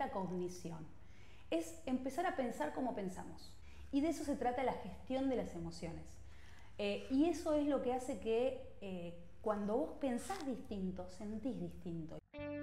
metacognición. Es empezar a pensar como pensamos. Y de eso se trata la gestión de las emociones. Y eso es lo que hace que cuando vos pensás distinto, sentís distinto.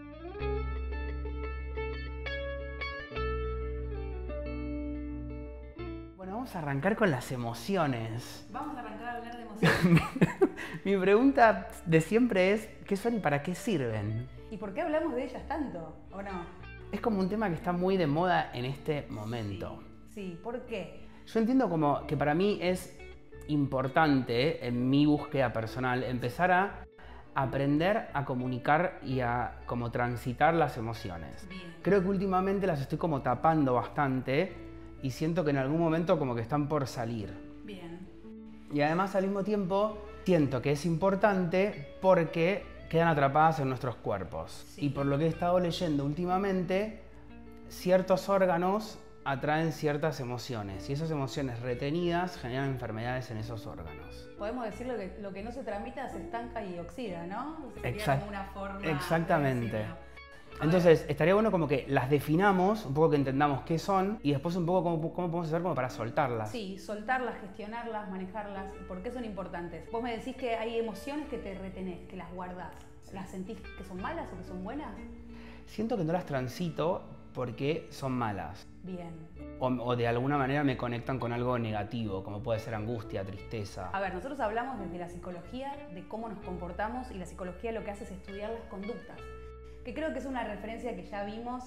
Bueno, vamos a arrancar con las emociones. Vamos a arrancar a hablar de emociones. Mi pregunta de siempre es, ¿qué son y para qué sirven? ¿Y por qué hablamos de ellas tanto, o no? Es como un tema que está muy de moda en este momento. Sí, ¿por qué? Yo entiendo como que para mí es importante, en mi búsqueda personal, empezar a aprender a comunicar y a como transitar las emociones. Bien. Creo que últimamente las estoy como tapando bastante y siento que en algún momento como que están por salir. Bien. Y además al mismo tiempo siento que es importante porque quedan atrapadas en nuestros cuerpos. Sí. Y por lo que he estado leyendo últimamente, ciertos órganos atraen ciertas emociones y esas emociones retenidas generan enfermedades en esos órganos. Podemos decir lo que no se tramita se estanca y oxida, ¿no? Sería como una forma Exactamente. de decirlo. Entonces, estaría bueno como que las definamos, un poco que entendamos qué son y después un poco cómo podemos hacer como para soltarlas. Sí, soltarlas, gestionarlas, manejarlas. ¿Por qué son importantes? Vos me decís que hay emociones que te retenés, que las guardás. ¿Las sentís que son malas o que son buenas? Siento que no las transito porque son malas. Bien. O de alguna manera me conectan con algo negativo, como puede ser angustia, tristeza. A ver, nosotros hablamos desde la psicología de cómo nos comportamos y la psicología lo que hace es estudiar las conductas. Que creo que es una referencia que ya vimos,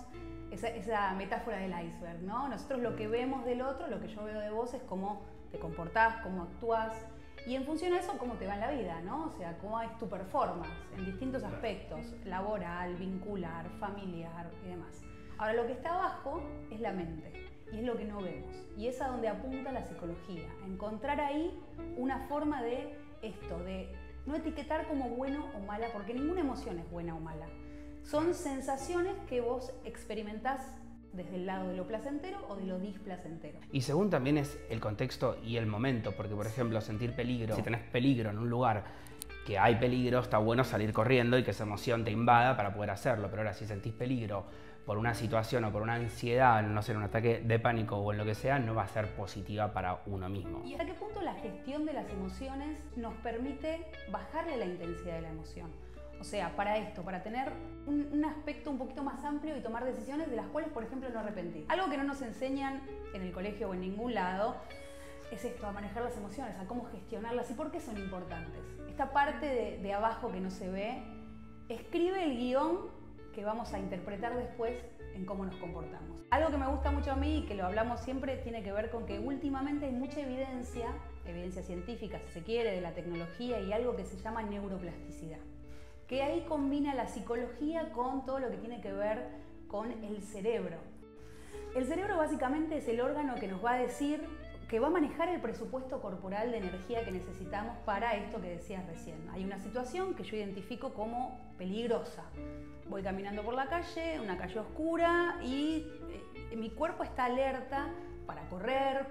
esa metáfora del iceberg, ¿no? Nosotros lo que vemos del otro, lo que yo veo de vos es cómo te comportás, cómo actuás y en función de eso cómo te va en la vida, ¿no? O sea, cómo es tu performance en distintos aspectos, laboral, vincular, familiar y demás. Ahora, lo que está abajo es la mente y es lo que no vemos y es a donde apunta la psicología, a encontrar ahí una forma de esto, de no etiquetar como bueno o mala, porque ninguna emoción es buena o mala. Son sensaciones que vos experimentás desde el lado de lo placentero o de lo displacentero. Y según también es el contexto y el momento, porque por ejemplo sentir peligro, si tenés peligro en un lugar que hay peligro, está bueno salir corriendo y que esa emoción te invada para poder hacerlo, pero ahora si sentís peligro por una situación o por una ansiedad, no sé, un ataque de pánico o en lo que sea, no va a ser positiva para uno mismo. ¿Y hasta qué punto la gestión de las emociones nos permite bajarle la intensidad de la emoción? O sea, para esto, para tener un aspecto un poquito más amplio y tomar decisiones de las cuales, por ejemplo, no arrepentir. Algo que no nos enseñan en el colegio o en ningún lado es esto, a manejar las emociones, a cómo gestionarlas y por qué son importantes. Esta parte de abajo que no se ve, escribe el guión que vamos a interpretar después en cómo nos comportamos. Algo que me gusta mucho a mí y que lo hablamos siempre tiene que ver con que últimamente hay mucha evidencia científica si se quiere, de la tecnología y algo que se llama neuroplasticidad, que ahí combina la psicología con todo lo que tiene que ver con el cerebro. El cerebro básicamente es el órgano que nos va a decir, que va a manejar el presupuesto corporal de energía que necesitamos para esto que decías recién. Hay una situación que yo identifico como peligrosa. Voy caminando por la calle, una calle oscura y mi cuerpo está alerta para correr,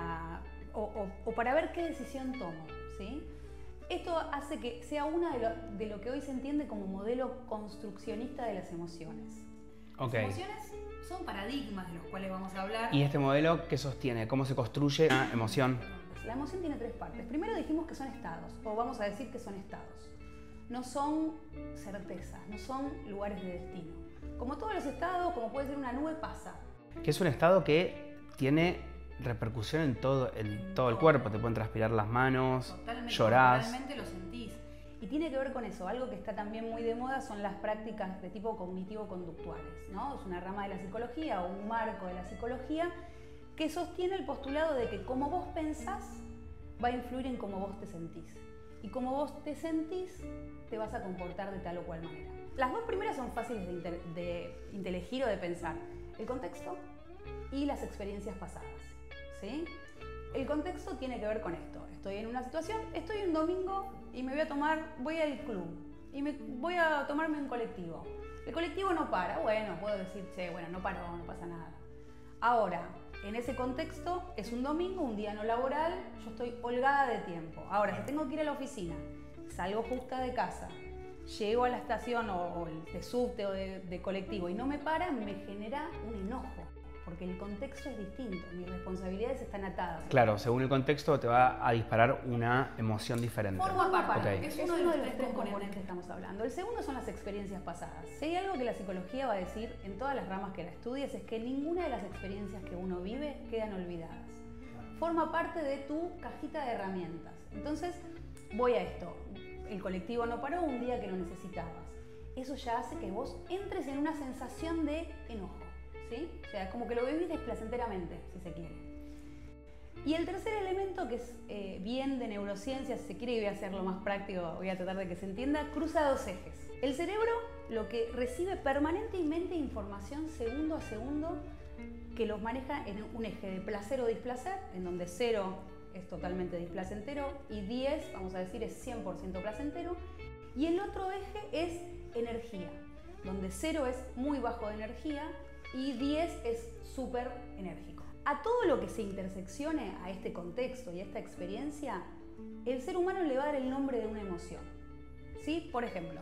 o para ver qué decisión tomo, ¿sí? Esto hace que sea una de lo que hoy se entiende como modelo construccionista de las emociones. Ok. Las emociones son paradigmas de los cuales vamos a hablar. ¿Y este modelo qué sostiene? ¿Cómo se construye una emoción? La emoción tiene tres partes. Primero dijimos que son estados, o vamos a decir que son estados. No son certezas, no son lugares de destino. Como todos los estados, como puede ser una nube, pasa. Que es un estado que tiene repercusión en todo el cuerpo. Te pueden transpirar las manos, llorás. Totalmente lo sentís. Y tiene que ver con eso. Algo que está también muy de moda son las prácticas de tipo cognitivo-conductuales, ¿no? Es una rama de la psicología o un marco de la psicología que sostiene el postulado de que como vos pensás va a influir en cómo vos te sentís. Y como vos te sentís, te vas a comportar de tal o cual manera. Las dos primeras son fáciles de inteligir o de pensar. El contexto y las experiencias pasadas, ¿sí? El contexto tiene que ver con esto. Estoy en una situación, estoy un domingo y voy al club y voy a tomarme un colectivo. El colectivo no para, bueno, puedo decir, che, bueno, no paró, no pasa nada. Ahora, en ese contexto, es un domingo, un día no laboral, yo estoy holgada de tiempo. Ahora, si tengo que ir a la oficina, salgo justa de casa, llego a la estación o de subte o de colectivo y no me para, me genera un enojo, porque el contexto es distinto, mis responsabilidades están atadas. Claro, según el contexto te va a disparar una emoción diferente. Forma parte, Okay. es uno de los tres componentes que estamos hablando. El segundo son las experiencias pasadas. Si hay algo que la psicología va a decir en todas las ramas que la estudies, es que ninguna de las experiencias que uno vive quedan olvidadas. Forma parte de tu cajita de herramientas. Entonces, voy a esto. El colectivo no paró un día que lo necesitabas. Eso ya hace que vos entres en una sensación de enojo, ¿sí? O sea, como que lo vivís desplacenteramente, si se quiere. Y el tercer elemento, que es bien de neurociencia, si se quiere, y voy a hacerlo más práctico, voy a tratar de que se entienda, cruza dos ejes. El cerebro lo que recibe permanentemente información segundo a segundo que los maneja en un eje de placer o displacer, en donde 0 es totalmente displacentero y 10, vamos a decir, es 100% placentero. Y el otro eje es energía, donde 0 es muy bajo de energía y 10 es súper enérgico. A todo lo que se interseccione a este contexto y a esta experiencia, el ser humano le va a dar el nombre de una emoción. ¿Sí? Por ejemplo,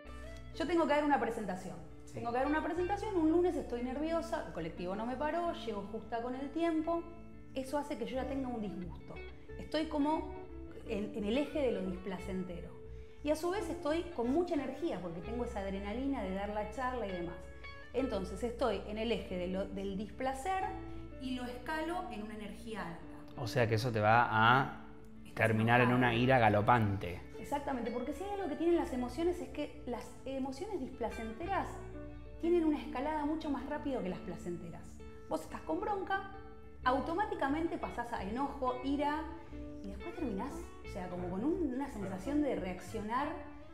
yo tengo que dar una presentación. Tengo que dar una presentación, un lunes estoy nerviosa, el colectivo no me paró, llego justa con el tiempo. Eso hace que yo ya tenga un disgusto. Estoy como en el eje de lo displacentero. Y a su vez estoy con mucha energía porque tengo esa adrenalina de dar la charla y demás. Entonces estoy en el eje del displacer y lo escalo en una energía alta. O sea que eso te va a terminar en una ira galopante. Exactamente, porque si hay algo que tienen las emociones es que las emociones displacenteras tienen una escalada mucho más rápido que las placenteras. Vos estás con bronca, automáticamente pasás a enojo, ira y después terminás, o sea, como con una sensación de reaccionar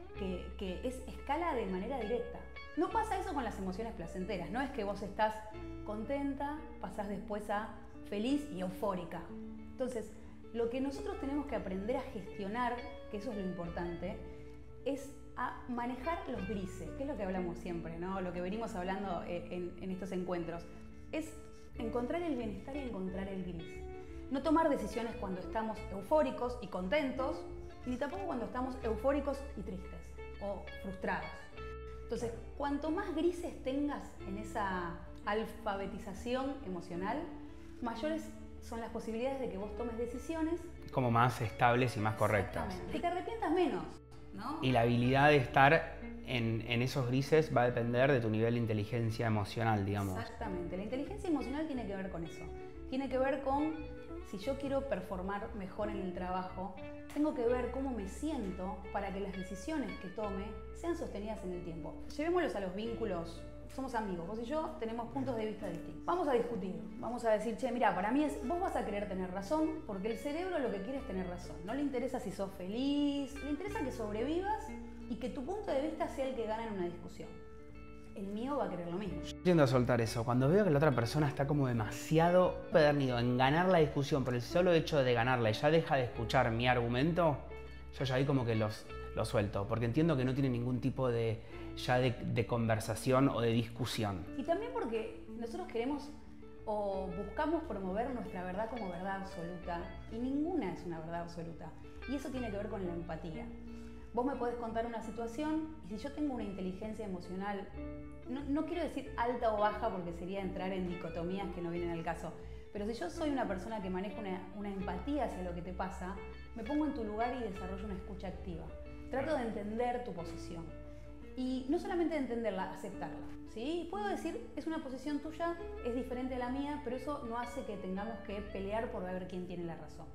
que es escala de manera directa. No pasa eso con las emociones placenteras, no es que vos estás contenta, pasás después a feliz y eufórica. Entonces, lo que nosotros tenemos que aprender a gestionar, que eso es lo importante, es a manejar los grises, que es lo que hablamos siempre, ¿no? Lo que venimos hablando en estos encuentros, es encontrar el bienestar y encontrar el gris. No tomar decisiones cuando estamos eufóricos y contentos, ni tampoco cuando estamos eufóricos y tristes o frustrados. Entonces, cuanto más grises tengas en esa alfabetización emocional, mayores son las posibilidades de que vos tomes decisiones como más estables y más correctas. Que te arrepientas menos, ¿no? Y la habilidad de estar en esos grises va a depender de tu nivel de inteligencia emocional, digamos. Exactamente. La inteligencia emocional tiene que ver con eso. Tiene que ver con, si yo quiero performar mejor en el trabajo, tengo que ver cómo me siento para que las decisiones que tome sean sostenidas en el tiempo. Llevémoslos a los vínculos. Somos amigos, vos y yo tenemos puntos de vista distintos. Vamos a discutir, vamos a decir, che, mira, para mí vos vas a querer tener razón, porque el cerebro lo que quiere es tener razón. No le interesa si sos feliz, le interesa que sobrevivas y que tu punto de vista sea el que gana en una discusión. El mío va a querer lo mismo. Yo tiendo a soltar eso. Cuando veo que la otra persona está como demasiado pedernido en ganar la discusión por el solo hecho de ganarla y ya deja de escuchar mi argumento, yo ya ahí como que lo suelto, porque entiendo que no tiene ningún tipo de conversación o de discusión. Y también porque nosotros queremos o buscamos promover nuestra verdad como verdad absoluta, y ninguna es una verdad absoluta. Y eso tiene que ver con la empatía. Vos me podés contar una situación y si yo tengo una inteligencia emocional, no quiero decir alta o baja porque sería entrar en dicotomías que no vienen al caso, pero si yo soy una persona que maneja una empatía hacia lo que te pasa, me pongo en tu lugar y desarrollo una escucha activa. Trato de entender tu posición. Y no solamente de entenderla, aceptarla, ¿sí? Puedo decir, es una posición tuya, es diferente a la mía, pero eso no hace que tengamos que pelear por ver quién tiene la razón.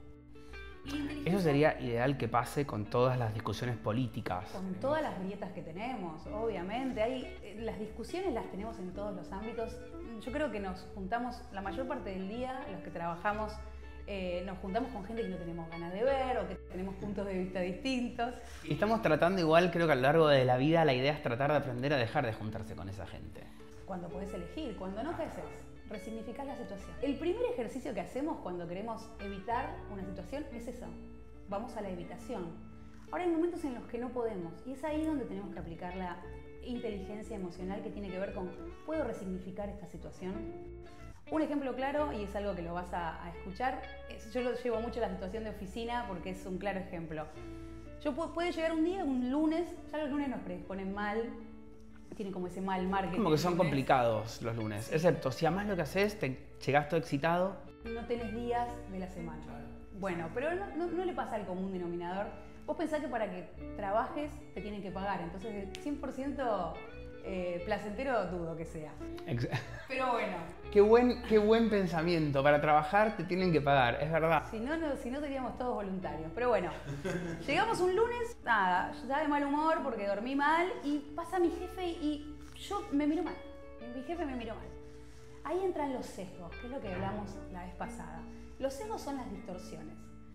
Eso sería ideal que pase con todas las discusiones políticas. Con todas las grietas que tenemos, obviamente. Las discusiones las tenemos en todos los ámbitos. Yo creo que nos juntamos la mayor parte del día, los que trabajamos, nos juntamos con gente que no tenemos ganas de ver o que tenemos puntos de vista distintos. Y estamos tratando igual, creo que a lo largo de la vida la idea es tratar de aprender a dejar de juntarse con esa gente. Cuando podés elegir, cuando no, ¿qué haces? Resignificás la situación. El primer ejercicio que hacemos cuando queremos evitar una situación es eso. Vamos a la evitación. Ahora hay momentos en los que no podemos y es ahí donde tenemos que aplicar la inteligencia emocional que tiene que ver con ¿puedo resignificar esta situación? Un ejemplo claro, y es algo que lo vas a escuchar, yo lo llevo mucho a la situación de oficina porque es un claro ejemplo. Puede llegar un día, un lunes, ya los lunes nos predisponen mal, tienen como ese mal marketing. Como que son complicados los lunes, sí. Excepto si amás lo que haces, te llegás todo excitado. No tenés días de la semana. Claro. Bueno, pero no le pasa al común denominador. Vos pensás que para que trabajes te tienen que pagar, entonces el 100% placentero dudo que sea. Pero bueno. Qué buen pensamiento. Para trabajar te tienen que pagar, es verdad. Si no seríamos todos voluntarios. Pero bueno, llegamos un lunes, nada, ya de mal humor porque dormí mal y pasa mi jefe y yo me miro mal. Mi jefe me miró mal. Ahí entran los sesgos, que es lo que hablamos la vez pasada. Los sesgos son las distorsiones.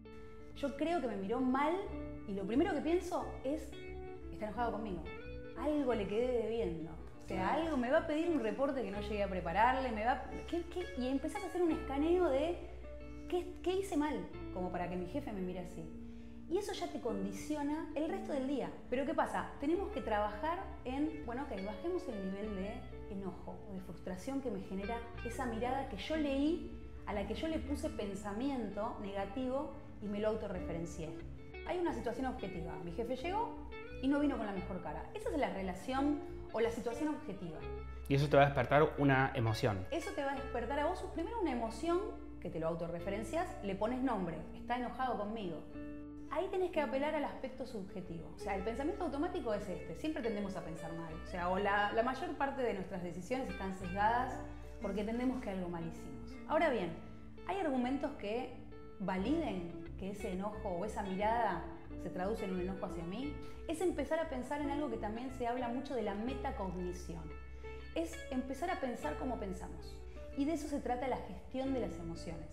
Yo creo que me miró mal y lo primero que pienso es, está enojado conmigo. Algo le quedé debiendo. O sea, algo me va a pedir un reporte que no llegué a prepararle, y empezás a hacer un escaneo de qué hice mal, como para que mi jefe me mire así. Y eso ya te condiciona el resto del día. Pero ¿qué pasa? Tenemos que trabajar en, bueno, ok, bajemos el nivel de enojo o de frustración que me genera esa mirada que yo leí, a la que yo le puse pensamiento negativo y me lo autorreferencié. Hay una situación objetiva. Mi jefe llegó y no vino con la mejor cara. Esa es la relación o la situación objetiva. Y eso te va a despertar una emoción. Eso te va a despertar a vos primero una emoción que te lo autorreferencias, le pones nombre, está enojado conmigo. Ahí tenés que apelar al aspecto subjetivo. O sea, el pensamiento automático es este. Siempre tendemos a pensar mal. O sea, la mayor parte de nuestras decisiones están sesgadas porque entendemos que algo mal hicimos. Ahora bien, hay argumentos que validen que ese enojo o esa mirada se traduce en un enojo hacia mí. Es empezar a pensar en algo que también se habla mucho de la metacognición. Es empezar a pensar como pensamos. Y de eso se trata la gestión de las emociones.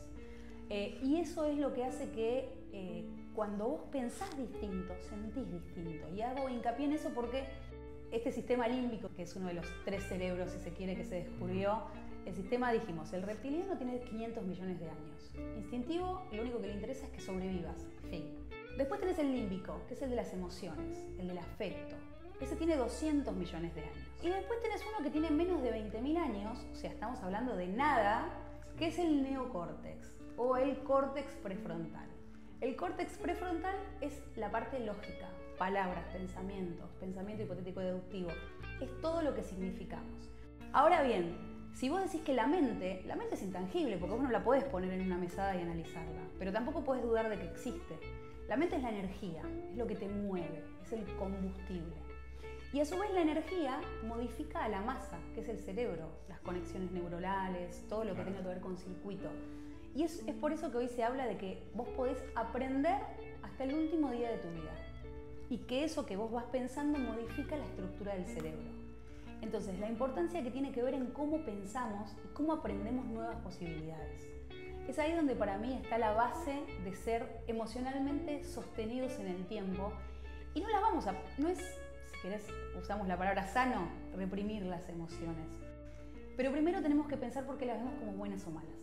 Y eso es lo que hace que cuando vos pensás distinto, sentís distinto. Y hago hincapié en eso porque este sistema límbico, que es uno de los 3 cerebros, si se quiere, que se descubrió, el sistema, dijimos, el reptiliano tiene 500 millones de años. Instintivo, lo único que le interesa es que sobrevivas. Fin. Después tenés el límbico, que es el de las emociones, el del afecto. Ese tiene 200 millones de años. Y después tenés uno que tiene menos de 20.000 años, o sea, estamos hablando de nada, que es el neocórtex o el córtex prefrontal. El córtex prefrontal es la parte lógica, palabras, pensamientos, pensamiento hipotético deductivo. Es todo lo que significamos. Ahora bien, si vos decís que la mente es intangible, porque vos no la podés poner en una mesada y analizarla, pero tampoco podés dudar de que existe. La mente es la energía, es lo que te mueve, es el combustible. Y a su vez la energía modifica a la masa, que es el cerebro, las conexiones neuronales, todo lo que tenga que ver con circuito. Y es por eso que hoy se habla de que vos podés aprender hasta el último día de tu vida. Y que eso que vos vas pensando modifica la estructura del cerebro. Entonces, la importancia que tiene que ver en cómo pensamos y cómo aprendemos nuevas posibilidades. Es ahí donde para mí está la base de ser emocionalmente sostenidos en el tiempo. Y no es, si querés, usamos la palabra sano, reprimir las emociones. Pero primero tenemos que pensar por qué las vemos como buenas o malas.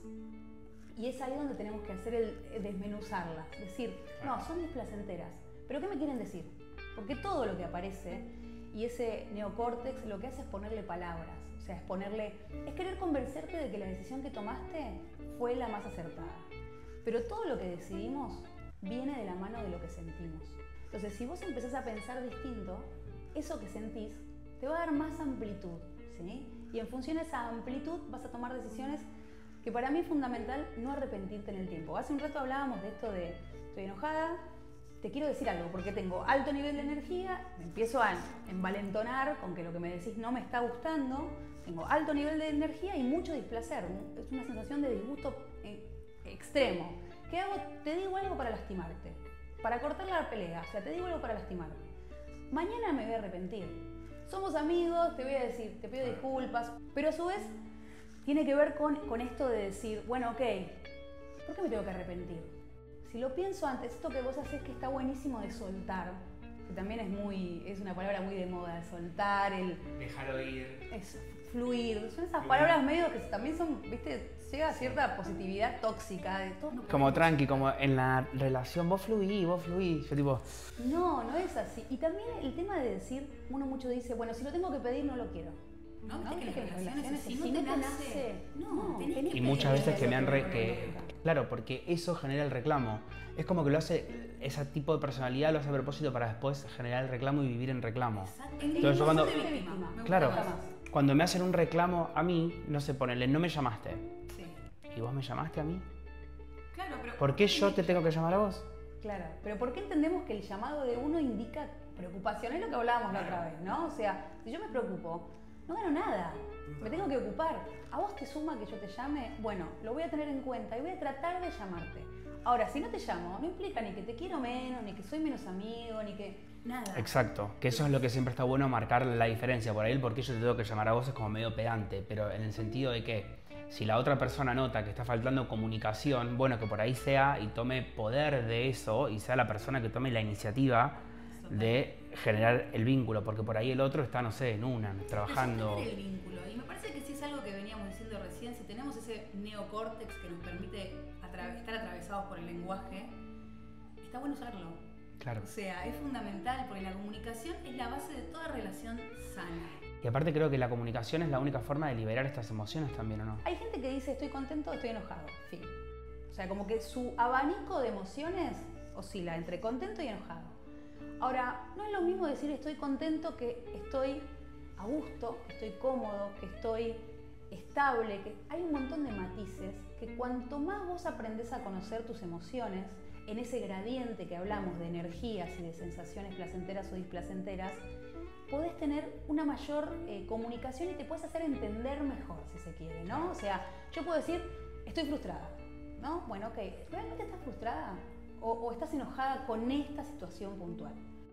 Y es ahí donde tenemos que hacer el desmenuzarlas. Decir, no, son displacenteras. ¿Pero qué me quieren decir? Porque todo lo que aparece y ese neocórtex lo que hace es ponerle palabras. O sea, es querer convencerte de que la decisión que tomaste fue la más acertada. Pero todo lo que decidimos viene de la mano de lo que sentimos. Entonces, si vos empezás a pensar distinto, eso que sentís te va a dar más amplitud, ¿sí? Y en función de esa amplitud vas a tomar decisiones que para mí es fundamental no arrepentirte en el tiempo. Hace un rato hablábamos de esto de estoy enojada, te quiero decir algo porque tengo alto nivel de energía, me empiezo a envalentonar con que lo que me decís no me está gustando, tengo alto nivel de energía y mucho displacer, es una sensación de disgusto extremo. ¿Qué hago? Te digo algo para lastimarte, para cortar la pelea, o sea, te digo algo para lastimarte. Mañana me voy a arrepentir. Somos amigos, te voy a decir, te pido disculpas, pero a su vez tiene que ver con esto de decir, bueno, ok, ¿por qué me tengo que arrepentir? Si lo pienso antes, esto que vos haces que está buenísimo de soltar, que también es una palabra muy de moda, soltar, dejar ir. Es fluir, son esas palabras medio que también son, viste, llega a cierta positividad tóxica de todo. Como tranqui, como en la relación, vos fluí, yo tipo... No es así. Y también el tema de decir, uno mucho dice, bueno, si lo tengo que pedir, no lo quiero. No, que las relaciones, si no te nace, no, y muchas veces que me han Claro, porque eso genera el reclamo. Es como que lo hace, ese tipo de personalidad lo hace a propósito para después generar el reclamo y vivir en reclamo. Exacto. Entonces yo cuando, claro, más. cuando me hacen un reclamo a mí, no sé, ponele, no me llamaste. Sí. ¿Y vos me llamaste a mí? Claro, pero ¿Por qué yo te tengo que llamar a vos? Claro, pero ¿por qué entendemos que el llamado de uno indica preocupación? Es lo que hablábamos la otra vez, ¿no? O sea, si yo me preocupo, no gano nada, me tengo que ocupar. ¿A vos te suma que yo te llame? Bueno, lo voy a tener en cuenta y voy a tratar de llamarte. Ahora, si no te llamo, no implica ni que te quiero menos, ni que soy menos amigo, ni que... nada. Exacto, que eso es lo que siempre está bueno, marcar la diferencia. Por ahí el por qué yo te tengo que llamar a vos es como medio pedante, pero en el sentido de que si la otra persona nota que está faltando comunicación, bueno, que por ahí sea y tome poder de eso y sea la persona que tome la iniciativa de generar el vínculo, porque por ahí el otro está, no sé, en una, trabajando. Sostener el vínculo. Y me parece que sí es algo que veníamos diciendo recién, si tenemos ese neocórtex que nos permite estar atravesados por el lenguaje, está bueno usarlo. Claro. O sea, es fundamental porque la comunicación es la base de toda relación sana. Y aparte creo que la comunicación es la única forma de liberar estas emociones también, ¿o no? Hay gente que dice estoy contento, estoy enojado, fin. O sea, como que su abanico de emociones oscila entre contento y enojado. Ahora, no es lo mismo decir estoy contento que estoy a gusto, que estoy cómodo, que estoy estable, que hay un montón de matices que cuanto más vos aprendés a conocer tus emociones, en ese gradiente que hablamos de energías y de sensaciones placenteras o displacenteras, podés tener una mayor comunicación y te puedes hacer entender mejor, si se quiere, ¿no? O sea, yo puedo decir, estoy frustrada, ¿no? Bueno, ok, ¿realmente estás frustrada? ¿O estás enojada con esta situación puntual?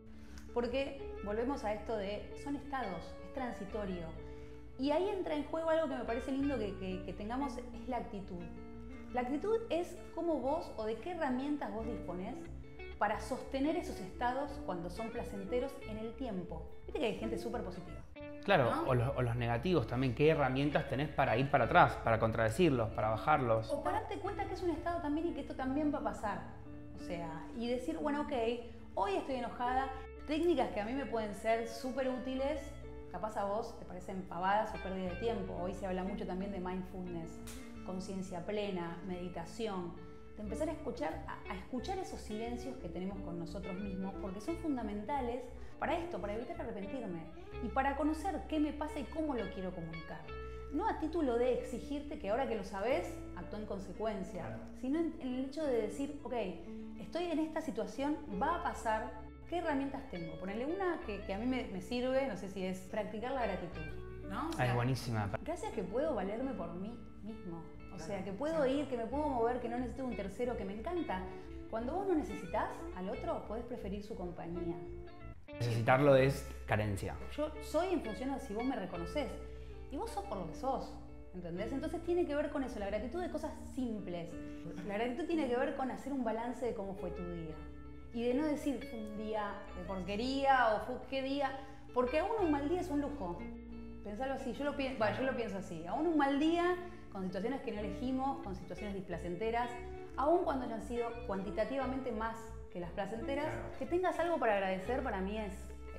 Porque volvemos a esto de, son estados, es transitorio. Y ahí entra en juego algo que me parece lindo que tengamos, es la actitud. La actitud es cómo vos o de qué herramientas vos disponés para sostener esos estados cuando son placenteros en el tiempo. Viste que hay gente súper positiva. Claro, ¿no? o los negativos también. ¿Qué herramientas tenés para ir para atrás, para contradecirlos, para bajarlos? O para darte cuenta que es un estado también y que esto también va a pasar. O sea, y decir, bueno, ok, hoy estoy enojada. Técnicas que a mí me pueden ser súper útiles, capaz a vos te parecen pavadas o pérdida de tiempo. Hoy se habla mucho también de mindfulness, conciencia plena, meditación. De empezar a escuchar esos silencios que tenemos con nosotros mismos, porque son fundamentales para esto, para evitar arrepentirme y para conocer qué me pasa y cómo lo quiero comunicar. No a título de exigirte que ahora que lo sabes, actúa en consecuencia, sino en el hecho de decir, ok, estoy en esta situación, va a pasar, ¿qué herramientas tengo? Ponerle una que a mí me sirve, no sé si es practicar la gratitud, ¿no? O sea, Es buenísima. gracias que puedo valerme por mí mismo. O sea, que puedo ir, que me puedo mover, que no necesito un tercero, que me encanta. Cuando vos no necesitas al otro, podés preferir su compañía. Necesitarlo es carencia. Yo soy en función de si vos me reconoces. Y vos sos por lo que sos, ¿entendés? Entonces tiene que ver con eso, la gratitud de cosas simples. La gratitud tiene que ver con hacer un balance de cómo fue tu día. Y de no decir fue un día de porquería o fue qué día, porque aún un mal día es un lujo. Pensalo así, yo lo pienso así. Aún un mal día, con situaciones que no elegimos, con situaciones displacenteras, aún cuando hayan sido cuantitativamente más que las placenteras, que tengas algo para agradecer para mí es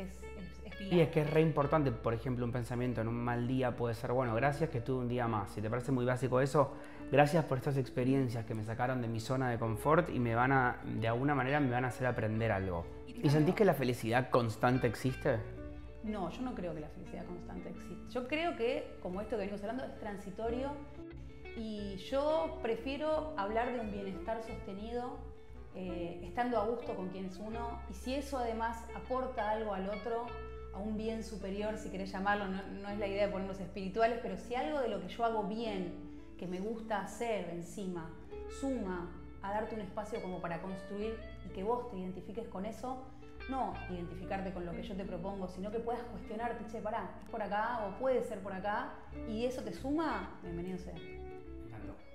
Y es que es re importante, por ejemplo, un pensamiento en un mal día puede ser, bueno, gracias que tuve un día más. Si te parece muy básico eso, gracias por estas experiencias que me sacaron de mi zona de confort y me van a, de alguna manera, me van a hacer aprender algo. ¿Y sentís que la felicidad constante existe? No, yo no creo que la felicidad constante existe. Yo creo que, como esto que venimos hablando, es transitorio y yo prefiero hablar de un bienestar sostenido estando a gusto con quien es uno y si eso además aporta algo al otro, a un bien superior, si querés llamarlo, no es la idea de ponernos espirituales, pero si algo de lo que yo hago bien, que me gusta hacer encima, suma a darte un espacio como para construir y que vos te identifiques con eso, no identificarte con lo que yo te propongo, sino que puedas cuestionarte, che, pará, es por acá o puede ser por acá, y eso te suma, bienvenido sea. Me encantó.